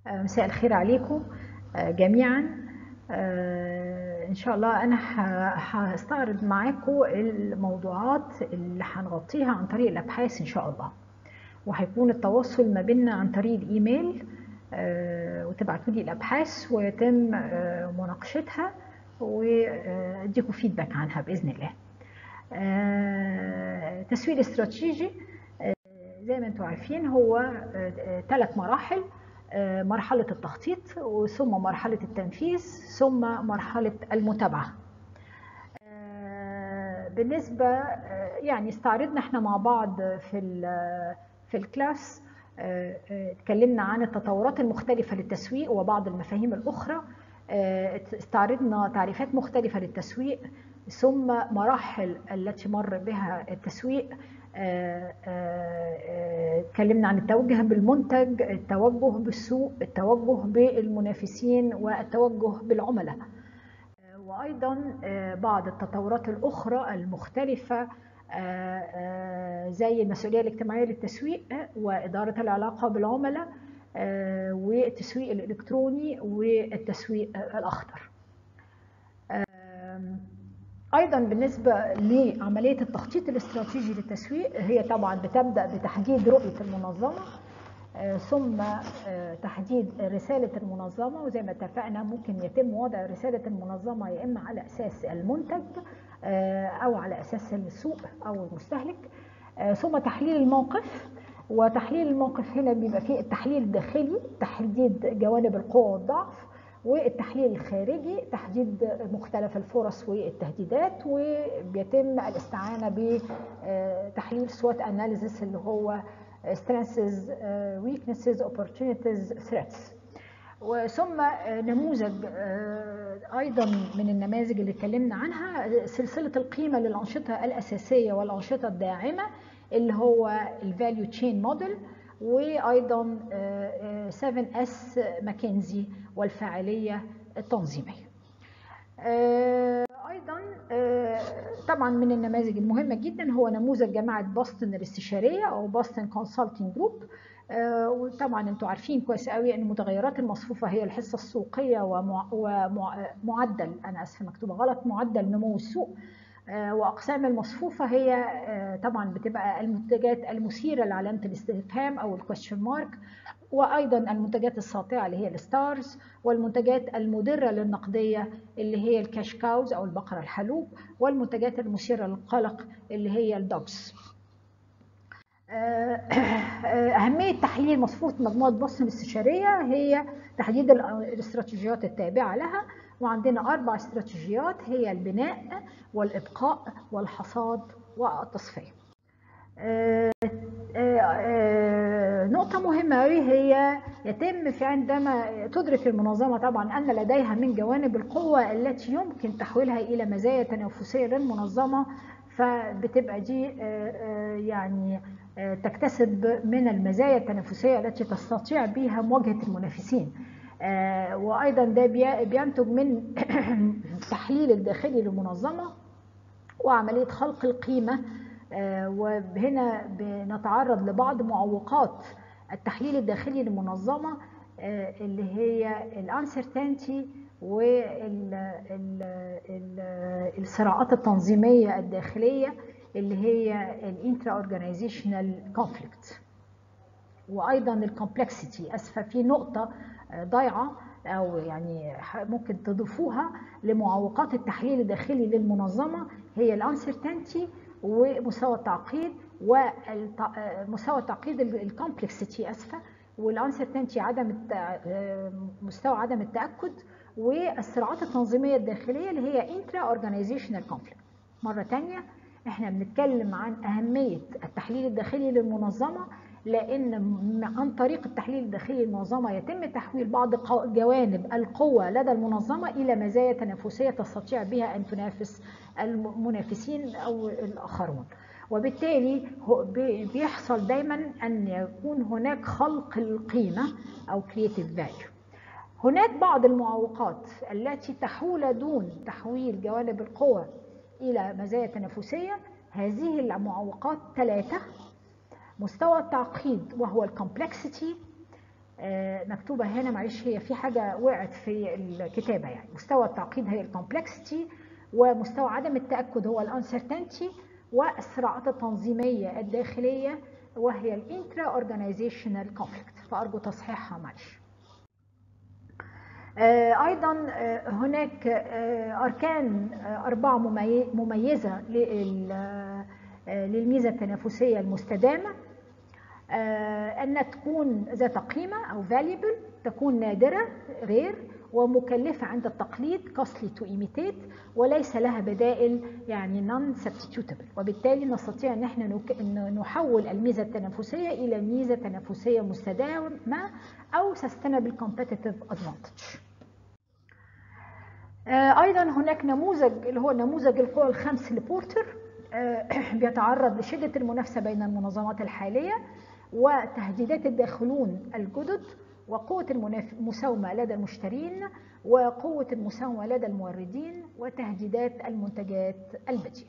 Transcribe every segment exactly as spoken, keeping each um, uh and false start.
مساء الخير عليكم جميعا. إن شاء الله أنا هستعرض معاكم الموضوعات اللي هنغطيها عن طريق الأبحاث إن شاء الله، وهيكون التواصل ما بيننا عن طريق الإيميل، وتبعتوا لي الأبحاث ويتم مناقشتها وأديكم فيدباك عنها بإذن الله. تسويق استراتيجي زي ما انتم عارفين هو ثلاث مراحل: مرحلة التخطيط، ثم مرحلة التنفيذ، ثم مرحلة المتابعة. بالنسبة يعني استعرضنا احنا مع بعض في في الكلاس، اتكلمنا عن التطورات المختلفة للتسويق وبعض المفاهيم الأخرى، استعرضنا تعريفات مختلفة للتسويق، ثم مراحل التي مر بها التسويق. اتكلمنا عن التوجه بالمنتج، التوجه بالسوق، التوجه بالمنافسين، والتوجه بالعملاء، وأيضا بعض التطورات الأخرى المختلفة زي المسؤولية الاجتماعية للتسويق وإدارة العلاقة بالعملاء والتسويق الإلكتروني والتسويق الأخضر. أيضا بالنسبة لعملية التخطيط الاستراتيجي للتسويق، هي طبعا بتبدأ بتحديد رؤية المنظمة، ثم تحديد رسالة المنظمة، وزي ما اتفقنا ممكن يتم وضع رسالة المنظمة يا إما على أساس المنتج أو على أساس السوق أو المستهلك، ثم تحليل الموقف. وتحليل الموقف هنا بيبقى فيه التحليل الداخلي، تحديد جوانب القوة والضعف، والتحليل الخارجي تحديد مختلف الفرص والتهديدات، وبيتم الاستعانة بتحليل سوات أناليزيس اللي هو strengths, weaknesses, opportunities, threats. وثم نموذج أيضا من النماذج اللي اتكلمنا عنها سلسلة القيمة للأنشطة الأساسية والأنشطة الداعمة اللي هو الفاليو تشين موديل، وأيضا سفن إس ماكنزي والفاعلية التنظيمية. أيضا طبعا من النماذج المهمة جدا هو نموذج جامعة بوسطن الاستشارية أو بوسطن كونسلتنج جروب. وطبعا انتم عارفين كويس قوي ان المتغيرات المصفوفة هي الحصة السوقية ومعدل، أنا أسفة مكتوبة غلط، معدل نمو السوق. وأقسام المصفوفة هي طبعا بتبقى المنتجات المثيرة لعلامة الاستفهام أو الكويستشن مارك، وأيضا المنتجات الساطعة اللي هي الستارز، والمنتجات المدرة للنقدية اللي هي الكاش كاوز أو البقرة الحلوب، والمنتجات المثيرة للقلق اللي هي الدوجز. أهمية تحليل مصفوفة مجموعة بوسطن الاستشارية هي تحديد الاستراتيجيات التابعة لها، وعندنا أربع استراتيجيات هي البناء والإبقاء والحصاد والتصفية. نقطة مهمة أوي هي يتم في عندما تدرك المنظمة طبعا أن لديها من جوانب القوة التي يمكن تحويلها إلى مزايا تنافسية للمنظمة، فبتبقى دي يعني تكتسب من المزايا التنافسية التي تستطيع بها مواجهة المنافسين. وأيضا ده بينتج من التحليل الداخلي للمنظمة وعملية خلق القيمة. وهنا بنتعرض لبعض معوقات التحليل الداخلي للمنظمة اللي هي الانسرتينتي والصراعات التنظيمية الداخلية اللي هي الانترا اورجانيزيشنال كونفليكت، وايضا الكومبلكسيتي. اسفه في نقطه ضايعه او يعني ممكن تضيفوها لمعوقات التحليل الداخلي للمنظمه، هي الانسرتينتي ومستوى التعقيد ومستوى التعقيد الكومبلكسيتي اسفه، والانسرتينتي عدم مستوى عدم التاكد، والصراعات التنظيميه الداخليه اللي هي انترا اورجانيزيشنال كونفليكت. مره ثانيه احنا بنتكلم عن اهميه التحليل الداخلي للمنظمه، لأن عن طريق التحليل الداخلي للمنظمة يتم تحويل بعض جوانب القوة لدى المنظمة إلى مزايا تنافسية تستطيع بها أن تنافس المنافسين أو الآخرون، وبالتالي بيحصل دايما أن يكون هناك خلق القيمة أو creative value. هناك بعض المعوقات التي تحول دون تحويل جوانب القوة إلى مزايا تنافسية. هذه المعوقات ثلاثة: مستوى التعقيد وهو الكومبلكسيتي، مكتوبة هنا، معلش هي في حاجة وقعت في الكتابة، يعني مستوى التعقيد هي الكومبلكسيتي، ومستوى عدم التأكد هو الانسرتينتي، والصراعات التنظيمية الداخلية وهي الانترا اورجانيزيشنال كونفليكت. فأرجو تصحيحها معلش. أيضا هناك أركان أربعة مميزة للميزة التنافسية المستدامة: أن تكون ذات قيمة أو valuable، تكون نادرة rare، ومكلفة عند التقليد costly to imitate، وليس لها بدائل يعني non substitutable. وبالتالي نستطيع أن احنا نحول الميزة التنافسية إلى ميزة تنافسية مستدامة أو sustainable competitive advantage. أيضا هناك نموذج اللي هو نموذج القوى الخمس لبورتر، بيتعرض لشدة المنافسة بين المنظمات الحالية وتهديدات الداخلون الجدد، وقوة المساومة لدى المشترين، وقوة المساومة لدى الموردين، وتهديدات المنتجات البديلة.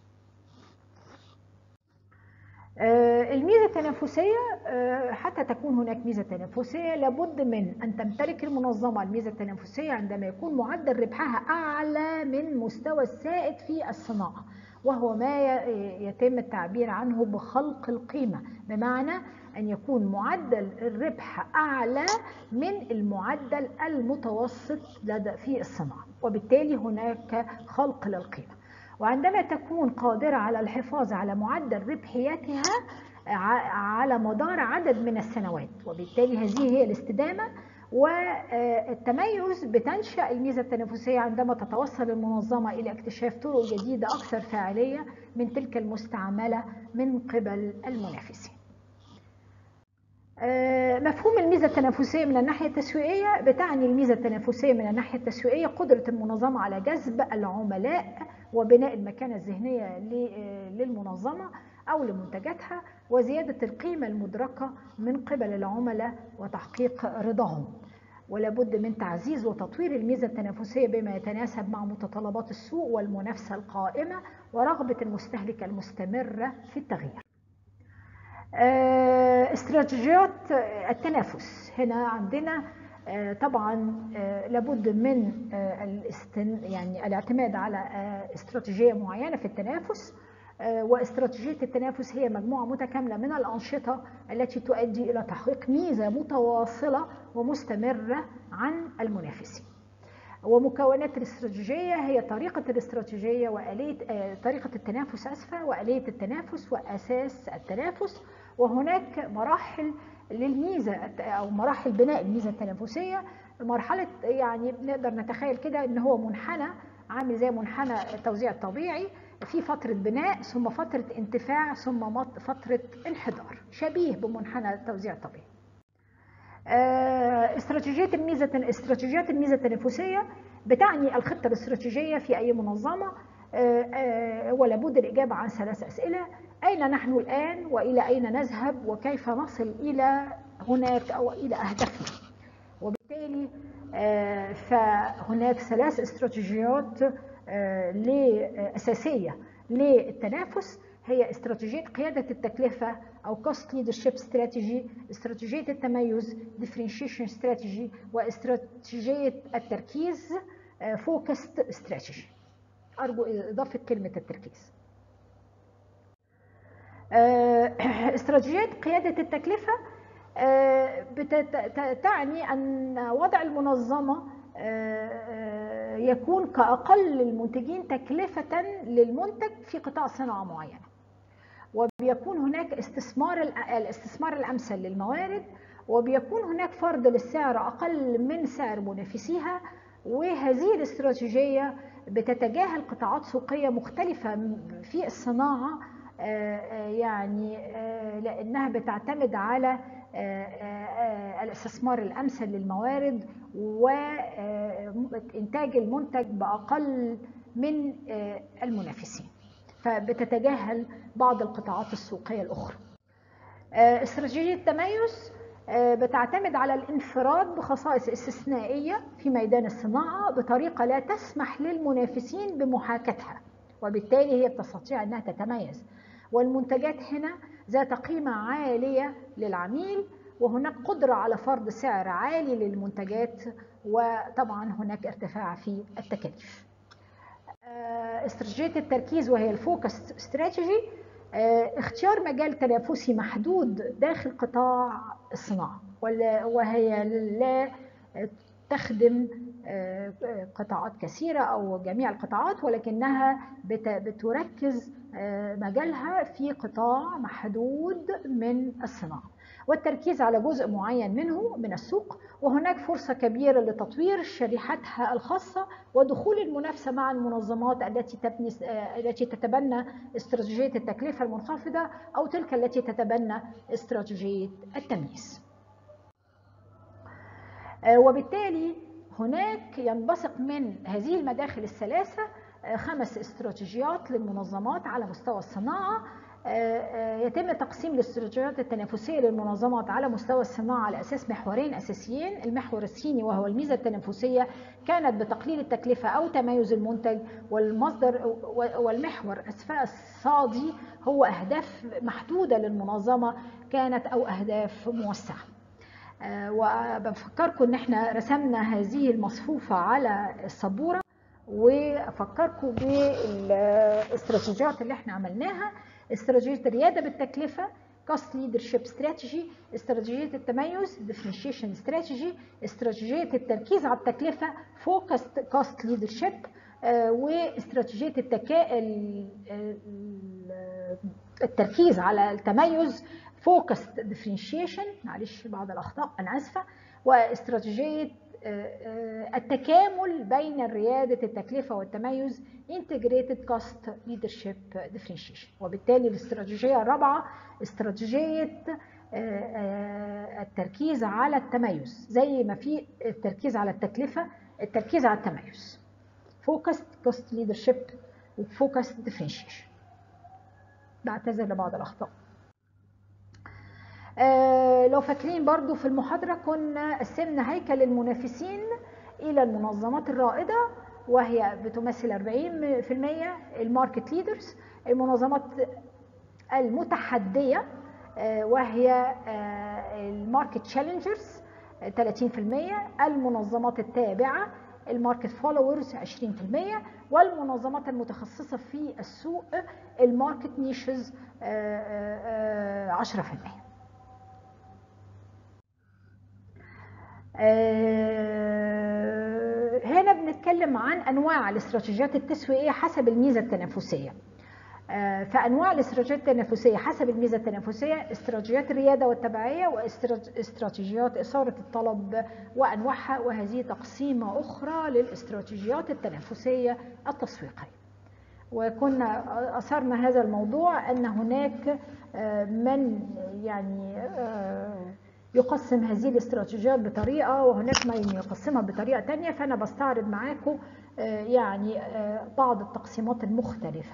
الميزة التنافسية، حتى تكون هناك ميزة تنافسية لابد من أن تمتلك المنظمة الميزة التنافسية عندما يكون معدل ربحها أعلى من مستوى السائد في الصناعة، وهو ما يتم التعبير عنه بخلق القيمة، بمعنى أن يكون معدل الربح أعلى من المعدل المتوسط لدى في الصناعة، وبالتالي هناك خلق للقيمة. وعندما تكون قادرة على الحفاظ على معدل ربحيتها على مدار عدد من السنوات، وبالتالي هذه هي الاستدامة. والتميز بتنشأ الميزة التنافسية عندما تتوصل المنظمة إلى اكتشاف طرق جديدة أكثر فاعلية من تلك المستعملة من قبل المنافسين. مفهوم الميزة التنافسية من الناحية التسويقية: بتعني الميزة التنافسية من الناحية التسويقية قدرة المنظمة على جذب العملاء وبناء المكانة الذهنية للمنظمة أو لمنتجاتها، وزيادة القيمة المدركة من قبل العملاء وتحقيق رضاهم. ولا بد من تعزيز وتطوير الميزة التنافسية بما يتناسب مع متطلبات السوق والمنافسة القائمة ورغبة المستهلك المستمرة في التغيير. استراتيجيات التنافس: هنا عندنا طبعا لابد من يعني الاعتماد على استراتيجية معينة في التنافس. واستراتيجية التنافس هي مجموعة متكاملة من الأنشطة التي تؤدي إلى تحقيق ميزة متواصلة ومستمرة عن المنافسين. ومكونات الاستراتيجية هي طريقة الاستراتيجية وآلية طريقة التنافس أسفة وآلية التنافس وأساس التنافس. وهناك مراحل للميزة أو مراحل بناء الميزة التنافسية. مرحلة يعني نقدر نتخيل كده إن هو منحنى عامل زي منحنى التوزيع الطبيعي، في فترة بناء ثم فترة انتفاع ثم فترة انحدار، شبيه بمنحنى التوزيع الطبيعي. استراتيجية الميزة استراتيجيات الميزة التنافسية بتعني الخطة الاستراتيجية في أي منظمة، ولا بد الإجابة عن ثلاث أسئلة: أين نحن الآن؟ وإلى أين نذهب؟ وكيف نصل إلى هناك أو إلى أهدافنا؟ وبالتالي فهناك ثلاث استراتيجيات أساسية للتنافس، هي استراتيجية قيادة التكلفة أو cost leadership strategy، استراتيجية التميز differentiation strategy، واستراتيجية التركيز focused strategy. أرجو إضافة كلمة التركيز. استراتيجية قيادة التكلفة تعني أن وضع المنظمة يكون كأقل المنتجين تكلفة للمنتج في قطاع صناعة معينة، وبيكون هناك استثمار الاستثمار الأمثل للموارد، وبيكون هناك فرض للسعر أقل من سعر منافسيها. وهذه الاستراتيجية بتتجاهل قطاعات سوقية مختلفة في الصناعة، يعني لأنها بتعتمد على الاستثمار الأمثل للموارد وإنتاج المنتج بأقل من المنافسين، فبتتجاهل بعض القطاعات السوقية الأخرى. استراتيجية التميز بتعتمد على الانفراد بخصائص استثنائية في ميدان الصناعة بطريقة لا تسمح للمنافسين بمحاكاتها، وبالتالي هي تستطيع أنها تتميز. والمنتجات هنا ذات قيمة عالية للعميل، وهناك قدرة على فرض سعر عالي للمنتجات، وطبعا هناك ارتفاع في التكاليف. استراتيجية التركيز وهي الفوكس استراتيجي، اختيار مجال تنافسي محدود داخل قطاع الصناعة، وهي لا تخدم قطاعات كثيرة أو جميع القطاعات، ولكنها بتركز مجالها في قطاع محدود من الصناعة، والتركيز على جزء معين منه من السوق، وهناك فرصة كبيرة لتطوير شريحتها الخاصة ودخول المنافسة مع المنظمات التي تبني التي تتبنى استراتيجية التكلفة المنخفضة أو تلك التي تتبنى استراتيجية التمييز. وبالتالي هناك ينبثق من هذه المداخل الثلاثة خمس استراتيجيات للمنظمات على مستوى الصناعة. يتم تقسيم الاستراتيجيات التنافسية للمنظمات على مستوى الصناعة على أساس محورين أساسيين. المحور الصيني وهو الميزة التنافسية كانت بتقليل التكلفة أو تميز المنتج، والمصدر والمحور الصادي هو أهداف محدودة للمنظمة كانت أو أهداف موسعة. وبفكركم ان احنا رسمنا هذه المصفوفة على السبورة، وافكركم بالاستراتيجيات اللي احنا عملناها: استراتيجية الريادة بالتكلفة Cost Leadership Strategy، استراتيجية التميز Differentiation Strategy، استراتيجية التركيز على التكلفة Focused Cost Leadership، واستراتيجية التكا... التركيز على التميز Focused Differentiation، معلش بعض الأخطاء أنا آسفة، واستراتيجية التكامل بين ريادة التكلفة والتميز Integrated Cost Leadership Differentiation. وبالتالي الاستراتيجية الرابعة استراتيجية التركيز على التميز، زي ما في التركيز على التكلفة التركيز على التميز Focused Cost Leadership و Focused Differentiation. بعتذر لبعض الأخطاء. آه لو فاكرين برضو في المحاضرة كنا قسمنا هيكل المنافسين إلى المنظمات الرائدة وهي بتمثل أربعين بالمئة، الماركت ليدرز، المنظمات المتحدية آه وهي آه الماركت تشالنجرز ثلاثين بالمئة، المنظمات التابعة الماركت فولورز عشرين بالمئة، والمنظمات المتخصصة في السوق الماركت نيشز عشرة بالمئة. هنا بنتكلم عن أنواع الاستراتيجيات التسويقية حسب الميزة التنافسية. فأنواع الاستراتيجيات التنافسية حسب الميزة التنافسية: استراتيجيات الريادة والتبعية، واستراتيجيات إثارة الطلب وأنواعها، وهذه تقسيمة أخرى للاستراتيجيات التنافسية التسويقية. وكنا أثرنا هذا الموضوع أن هناك من يعني يقسم هذه الاستراتيجيات بطريقة وهناك من يقسمها بطريقة تانية، فأنا بستعرض معاكم يعني بعض التقسيمات المختلفة.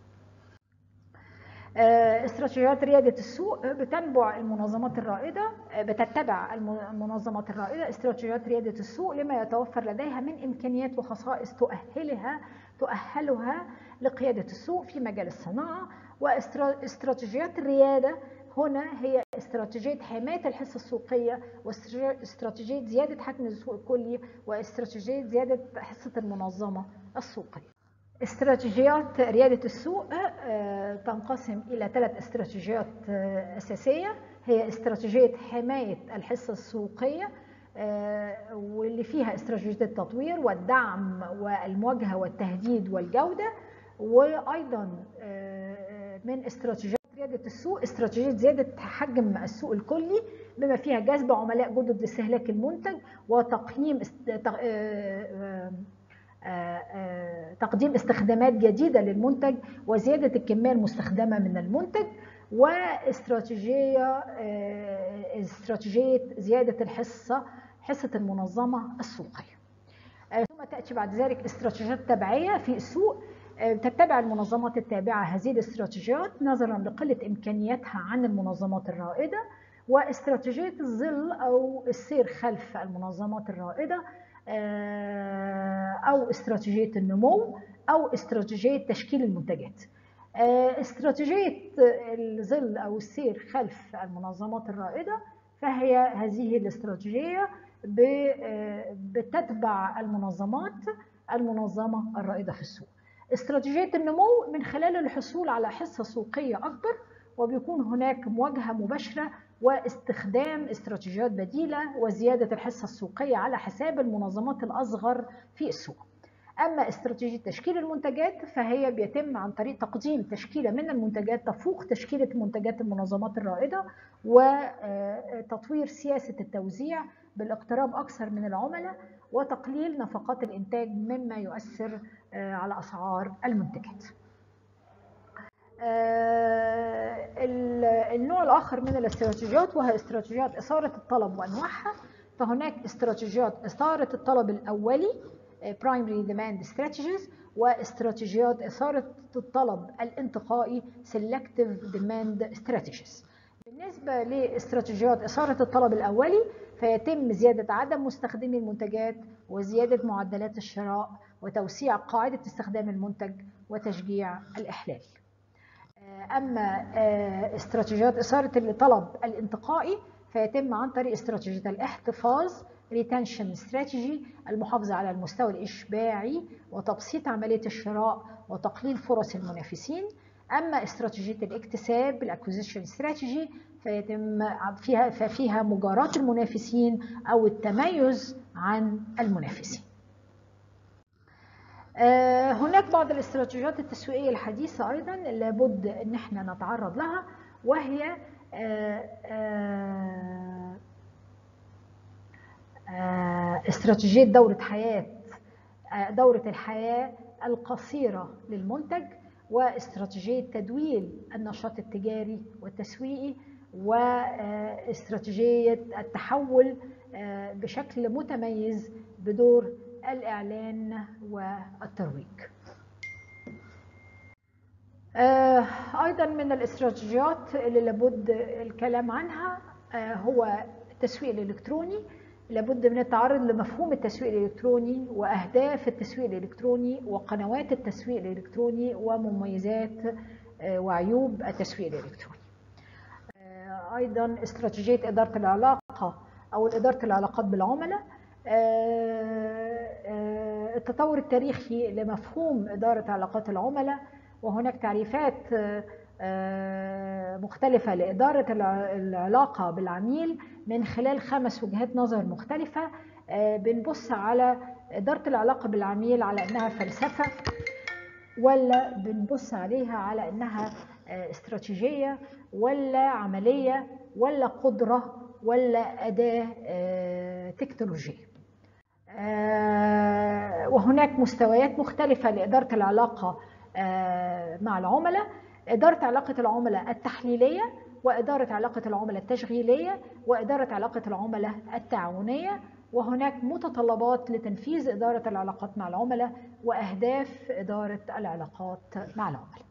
استراتيجيات ريادة السوق بتنبع المنظمات الرائدة بتتبع المنظمات الرائدة استراتيجيات ريادة السوق لما يتوفر لديها من إمكانيات وخصائص تؤهلها تؤهلها لقيادة السوق في مجال الصناعة. واستراتيجيات الريادة هنا هي استراتيجية حماية الحصة السوقية، واستراتيجية زيادة حجم السوق الكلي، واستراتيجية زيادة حصة المنظمة السوقية. استراتيجيات ريادة السوق تنقسم إلى ثلاث استراتيجيات أساسية، هي استراتيجية حماية الحصة السوقية واللي فيها استراتيجية التطوير والدعم والمواجهة والتهديد والجودة، وأيضا من استراتيجيات ريادة السوق استراتيجية زيادة حجم السوق الكلي بما فيها جذب عملاء جدد لاستهلاك المنتج وتقييم تقديم استخدامات جديدة للمنتج وزيادة الكمية المستخدمة من المنتج، واستراتيجية استراتيجية زيادة الحصة حصة المنظمة السوقية. ثم تأتي بعد ذلك استراتيجيات تبعية في السوق تتبع المنظمات التابعة هذه الاستراتيجيات نظرا لقلة إمكانياتها عن المنظمات الرائدة، واستراتيجية الظل أو السير خلف المنظمات الرائدة، أو استراتيجية النمو، أو استراتيجية تشكيل المنتجات. استراتيجية الظل أو السير خلف المنظمات الرائدة فهي هذه الاستراتيجية بتتبع المنظمات المنظمة الرائدة في السوق. استراتيجية النمو من خلال الحصول على حصة سوقية أكبر، وبيكون هناك مواجهة مباشرة واستخدام استراتيجيات بديلة وزيادة الحصة السوقية على حساب المنظمات الأصغر في السوق. أما استراتيجية تشكيل المنتجات فهي بيتم عن طريق تقديم تشكيلة من المنتجات تفوق تشكيلة منتجات المنظمات الرائدة، وتطوير سياسة التوزيع بالاقتراب أكثر من العملاء، وتقليل نفقات الإنتاج مما يؤثر على أسعار المنتجات. النوع الآخر من الاستراتيجيات وهي استراتيجيات إثارة الطلب وأنواعها. فهناك استراتيجيات إثارة الطلب الأولي primary demand strategies، واستراتيجيات إثارة الطلب الانتقائي selective demand strategies. بالنسبة لاستراتيجيات إثارة الطلب الأولي فيتم زيادة عدد مستخدمي المنتجات وزيادة معدلات الشراء وتوسيع قاعدة استخدام المنتج وتشجيع الإحلال. أما استراتيجيات إثارة الطلب الانتقائي فيتم عن طريق استراتيجية الاحتفاظ retention strategy، المحافظة على المستوى الإشباعي وتبسيط عملية الشراء وتقليل فرص المنافسين. أما استراتيجية الاكتساب acquisition strategy فيتم فيها ففيها مجاراة المنافسين أو التميز عن المنافسين. هناك بعض الاستراتيجيات التسويقية الحديثة أيضا لابد أن احنا نتعرض لها، وهي استراتيجية دورة حياة دورة الحياة القصيرة للمنتج، واستراتيجية تدويل النشاط التجاري والتسويقي، واستراتيجية التحول بشكل متميز بدور الإعلان والترويج. أيضا من الاستراتيجيات اللي لابد الكلام عنها هو التسويق الإلكتروني. لابد من التعرض لمفهوم التسويق الإلكتروني وأهداف التسويق الإلكتروني وقنوات التسويق الإلكتروني ومميزات وعيوب التسويق الإلكتروني. أيضا استراتيجية إدارة العلاقة أو إدارة العلاقات بالعملاء. التطور التاريخي لمفهوم إدارة علاقات العملاء، وهناك تعريفات مختلفة لإدارة العلاقة بالعميل من خلال خمس وجهات نظر مختلفة. بنبص على إدارة العلاقة بالعميل على أنها فلسفة، ولا بنبص عليها على أنها استراتيجية، ولا عملية، ولا قدرة، ولا أداة تكنولوجية. وهناك مستويات مختلفة لإدارة العلاقة مع العملاء: إدارة علاقة العملاء التحليلية، وإدارة علاقة العملاء التشغيلية، وإدارة علاقة العملاء التعاونية. وهناك متطلبات لتنفيذ إدارة العلاقات مع العملاء وأهداف إدارة العلاقات مع العملاء.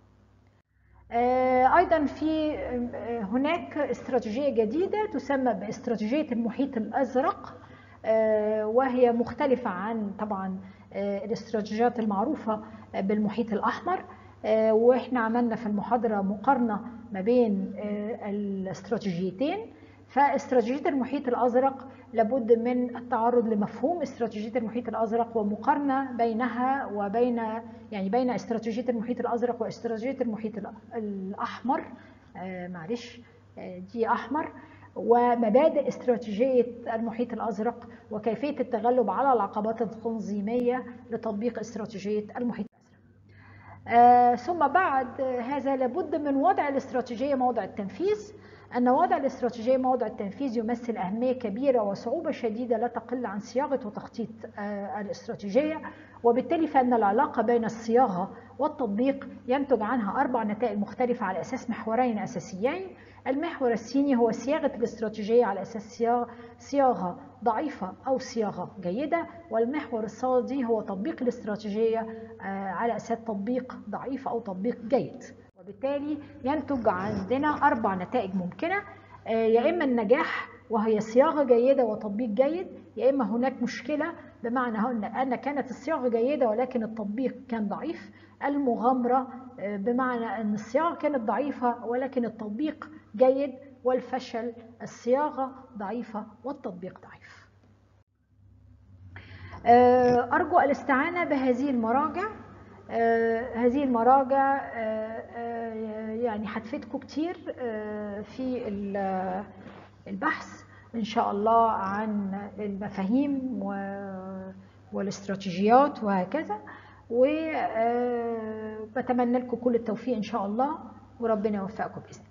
أيضا في هناك استراتيجية جديدة تسمى باستراتيجية المحيط الأزرق، وهي مختلفة عن طبعا الاستراتيجيات المعروفة بالمحيط الأحمر. وإحنا عملنا في المحاضرة مقارنة ما بين الاستراتيجيتين. فاستراتيجية المحيط الأزرق لابد من التعرض لمفهوم استراتيجية المحيط الأزرق ومقارنة بينها وبين يعني بين استراتيجية المحيط الأزرق واستراتيجية المحيط الأحمر. معلش دي أحمر. ومبادئ استراتيجية المحيط الأزرق وكيفية التغلب على العقبات التنظيمية لتطبيق استراتيجية المحيط الأزرق. آه ثم بعد هذا لابد من وضع الاستراتيجية موضع التنفيذ. أن وضع الاستراتيجية موضع التنفيذ يمثل أهمية كبيرة وصعوبة شديدة لا تقل عن صياغة وتخطيط آه الاستراتيجية، وبالتالي فإن العلاقة بين الصياغة والتطبيق ينتج عنها أربع نتائج مختلفة على أساس محورين أساسيين. المحور الصيني هو صياغة الاستراتيجية على أساس صياغة ضعيفة أو صياغة جيدة، والمحور الصادي هو تطبيق الاستراتيجية على أساس تطبيق ضعيف أو تطبيق جيد. وبالتالي ينتج عندنا أربع نتائج ممكنة: يا إما النجاح وهي صياغة جيدة وتطبيق جيد، يا إما هناك مشكلة بمعنى أن كانت الصياغة جيدة ولكن التطبيق كان ضعيف، المغامرة بمعنى أن الصياغة كانت ضعيفة ولكن التطبيق جيد، والفشل الصياغة ضعيفة والتطبيق ضعيف. أرجو الاستعانة بهذه المراجع. هذه المراجع يعني هتفيدكم كتير في البحث إن شاء الله عن المفاهيم والاستراتيجيات وهكذا، وبتمنى لكم كل التوفيق إن شاء الله، وربنا يوفقكم بإذن الله.